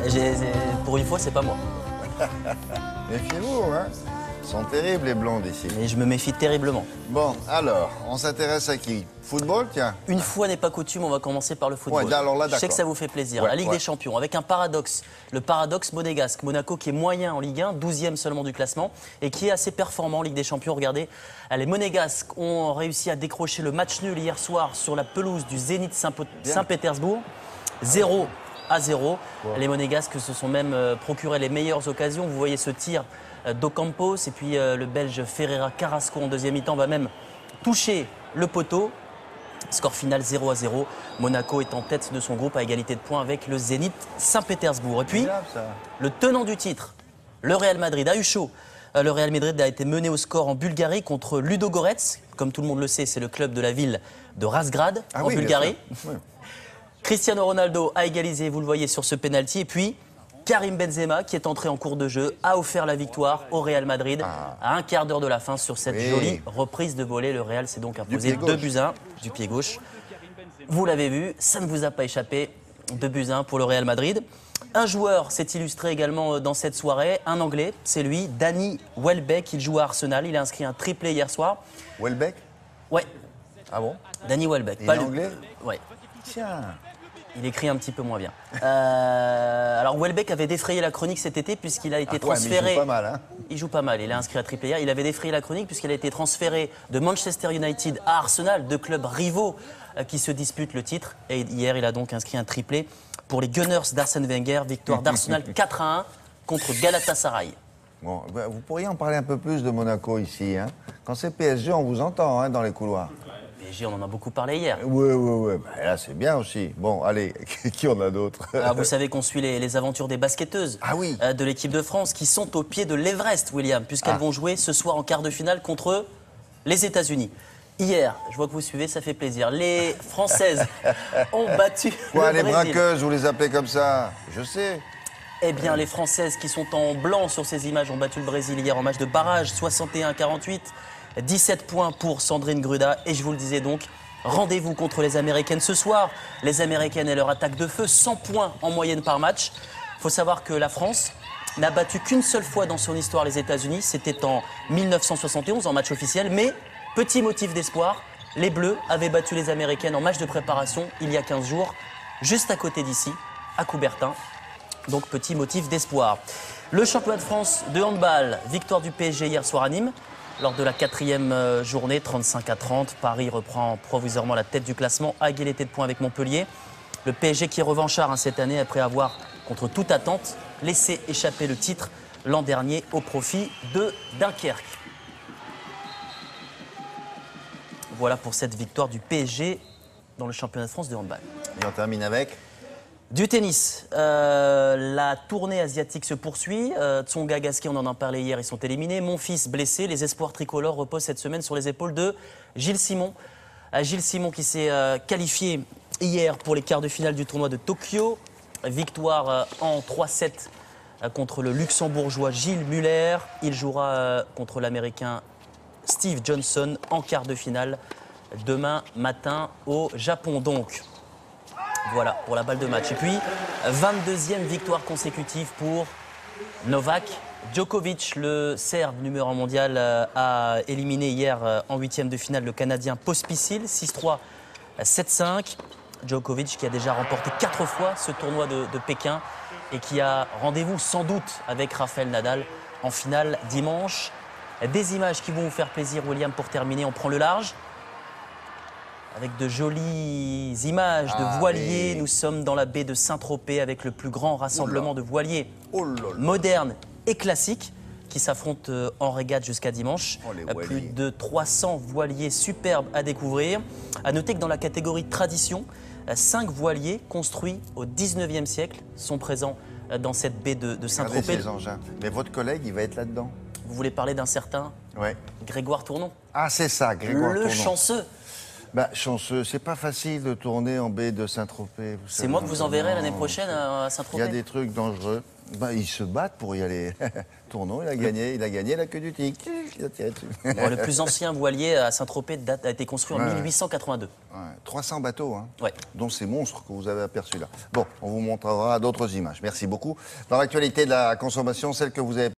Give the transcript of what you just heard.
Pour une fois, c'est pas moi. Méfiez-vous, hein. Ils sont terribles, les blondes, ici. Et je me méfie terriblement. Bon, alors, on s'intéresse à qui? Football, tiens. Une fois n'est pas coutume, on va commencer par le football. Ouais, alors là, je sais que d'accord. ça vous fait plaisir. Ouais, la Ligue ouais. des Champions, avec un paradoxe. Le paradoxe monégasque. Monaco qui est moyen en Ligue 1, 12e seulement du classement, et qui est assez performant en Ligue des Champions. Regardez, les Monégasques ont réussi à décrocher le match nul hier soir sur la pelouse du Zénith Saint-Pétersbourg. 0-0. Ouais. Les Monégasques se sont même procuré les meilleures occasions. Vous voyez ce tir d'Ocampos, et puis le Belge Ferreira Carrasco en deuxième mi-temps va même toucher le poteau. Score final 0-0. Monaco est en tête de son groupe à égalité de points avec le Zénith Saint-Pétersbourg. Et puis, le tenant du titre, le Real Madrid, a eu chaud. Le Real Madrid a été mené au score en Bulgarie contre Ludogorets. Comme tout le monde le sait, c'est le club de la ville de Razgrad, en Bulgarie. Oui. Cristiano Ronaldo a égalisé, vous le voyez, sur ce pénalty. Et puis, Karim Benzema, qui est entré en cours de jeu, a offert la victoire au Real Madrid à un quart d'heure de la fin sur cette jolie reprise de volée. Le Real s'est donc imposé 2-1 du pied gauche. Vous l'avez vu, ça ne vous a pas échappé, 2-1 pour le Real Madrid. Un joueur s'est illustré également dans cette soirée, un Anglais, c'est lui, Danny Welbeck. Il joue à Arsenal, il a inscrit un triplé hier soir. Welbeck? Ouais. Ah bon? Danny Welbeck. Il est anglais? Ouais. Tiens. Il écrit un petit peu moins bien. Alors Welbeck avait défrayé la chronique cet été puisqu'il a été transféré. Mais il joue pas mal, hein? Il joue pas mal. Il a inscrit un triplé hier. Il avait défrayé la chronique puisqu'il a été transféré de Manchester United à Arsenal, deux clubs rivaux qui se disputent le titre. Et hier, il a donc inscrit un triplé pour les Gunners d'Arsène Wenger. Victoire d'Arsenal 4-1 contre Galatasaray. Bon, vous pourriez en parler un peu plus de Monaco ici, hein? Quand c'est PSG, on vous entend, hein, dans les couloirs. On en a beaucoup parlé hier. Oui. Bah, là, c'est bien aussi. Bon, allez, qui en a d'autres? Vous savez qu'on suit les aventures des basketteuses de l'équipe de France qui sont au pied de l'Everest, William, puisqu'elles vont jouer ce soir en quart de finale contre les États-Unis. Hier, je vois que vous suivez, ça fait plaisir. Les Françaises ont battu Quoi, le les Brésil. braqueuses, vous les appelez comme ça? Je sais. Eh bien, les Françaises qui sont en blanc sur ces images ont battu le Brésil hier en match de barrage, 61-48. 17 points pour Sandrine Gruda. Et je vous le disais donc, rendez-vous contre les Américaines ce soir. Les Américaines et leur attaque de feu, 100 points en moyenne par match. Il faut savoir que la France n'a battu qu'une seule fois dans son histoire les États-Unis. C'était en 1971, en match officiel. Mais, petit motif d'espoir, les Bleus avaient battu les Américaines en match de préparation il y a 15 jours, juste à côté d'ici, à Coubertin. Donc, petit motif d'espoir. Le championnat de France de handball, victoire du PSG hier soir à Nîmes. Lors de la 4e journée, 35-30, Paris reprend provisoirement la tête du classement à égalité de points avec Montpellier. Le PSG qui est revanchard cette année après avoir, contre toute attente, laissé échapper le titre l'an dernier au profit de Dunkerque. Voilà pour cette victoire du PSG dans le championnat de France de handball. Et on termine avec du tennis. La tournée asiatique se poursuit. Tsonga, Gasquet, on en a parlé hier, ils sont éliminés. Monfils blessé. Les espoirs tricolores reposent cette semaine sur les épaules de Gilles Simon. Gilles Simon qui s'est qualifié hier pour les quarts de finale du tournoi de Tokyo. Victoire en 3-7 contre le luxembourgeois Gilles Muller. Il jouera contre l'américain Steve Johnson en quart de finale demain matin au Japon. Donc, voilà pour la balle de match. Et puis, 22e victoire consécutive pour Novak Djokovic. Le Serbe numéro 1 mondial a éliminé hier en 8e de finale le Canadien Pospisil, 6-3, 7-5. Djokovic qui a déjà remporté 4 fois ce tournoi de Pékin et qui a rendez-vous sans doute avec Rafael Nadal en finale dimanche. Des images qui vont vous faire plaisir, William, pour terminer. On prend le large. Avec de jolies images de voiliers, nous sommes dans la baie de Saint-Tropez avec le plus grand rassemblement de voiliers modernes et classiques qui s'affrontent en régate jusqu'à dimanche. Plus de 300 voiliers superbes à découvrir. À noter que dans la catégorie tradition, 5 voiliers construits au 19e siècle sont présents dans cette baie de Saint-Tropez. Regardez ces engins. Mais votre collègue, il va être là-dedans. Vous voulez parler d'un certain Grégoire Tournon? Ah, c'est ça, Grégoire Tournon. Le chanceux. Bah, chanceux, c'est pas facile de tourner en baie de Saint-Tropez. C'est moi que vous enverrez l'année prochaine à Il y a Saint-Tropez. des trucs dangereux. Bah, ils se battent pour y aller. Tournon, il a gagné la queue du tic. Il a tiré dessus. Bon, le plus ancien voilier à Saint-Tropez a été construit en Ouais. 1882. Ouais, 300 bateaux, hein, Ouais. dont ces monstres que vous avez aperçus là. Bon, on vous montrera d'autres images. Merci beaucoup. Dans l'actualité de la consommation, celle que vous avez